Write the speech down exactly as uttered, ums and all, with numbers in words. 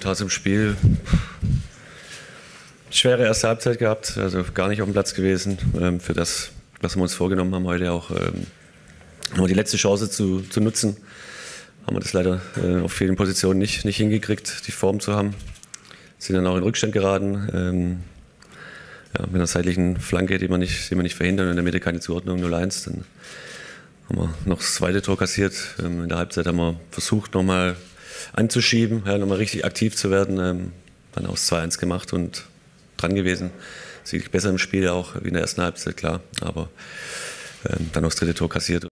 Kommentar zum Spiel. Schwere erste Halbzeit gehabt, also gar nicht auf dem Platz gewesen. Ähm, für das, was wir uns vorgenommen haben, heute auch ähm, nur die letzte Chance zu, zu nutzen. Haben wir das leider äh, auf vielen Positionen nicht, nicht hingekriegt, die Form zu haben. Sind dann auch in Rückstand geraten. Ähm, ja, mit einer seitlichen Flanke, die wir nicht, die wir nicht verhindern, und in der Mitte keine Zuordnung, null eins. Dann haben wir noch das zweite Tor kassiert. Ähm, in der Halbzeit haben wir versucht, nochmal anzuschieben, ja, nochmal richtig aktiv zu werden. Ähm, dann auch das zwei eins gemacht und dran gewesen. Sicherlich besser im Spiel auch wie in der ersten Halbzeit, klar. Aber ähm, dann noch das dritte Tor kassiert.